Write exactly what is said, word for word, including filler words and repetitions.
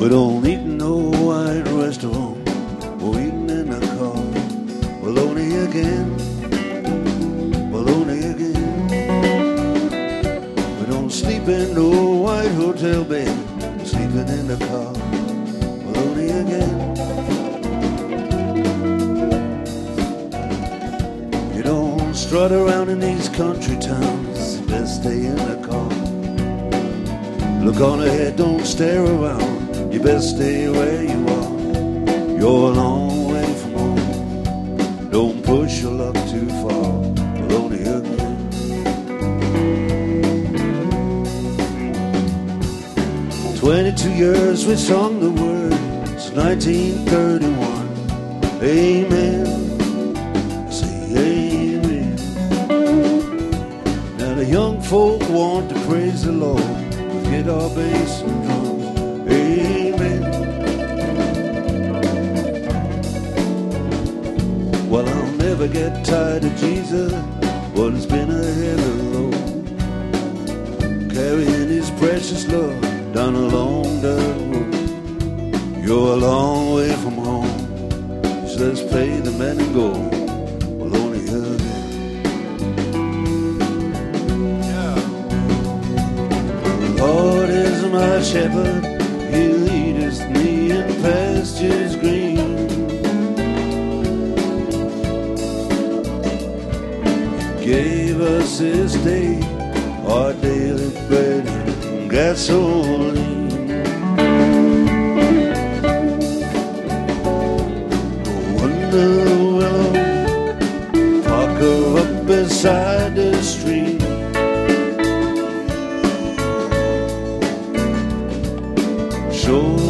We don't eat no white restaurant, we're eating in the car. Baloney again, baloney again. We don't sleep in no white hotel bed, we're sleeping in the car. Baloney again. You don't strut around in these country towns, best stay in the car. Look on ahead, don't stare around, you best stay where you are. You're a long way from home, don't push your luck too far. Baloney again. Twenty-two years we sung the words, nineteen thirty-one. Amen, say amen. Now the young folk want to praise the Lord, guitar, bass, and drums. Amen. Well, I'll never get tired of Jesus, but it's been a heavy load, carrying his precious love down a long dirt road. You're a long way from home, so let's pay the man and go. Baloney again. Lord is my shepherd, he leadeth me in pastures green. He gave us this day our daily bread and gasoline. No wonder the willow park her up beside the stream. Show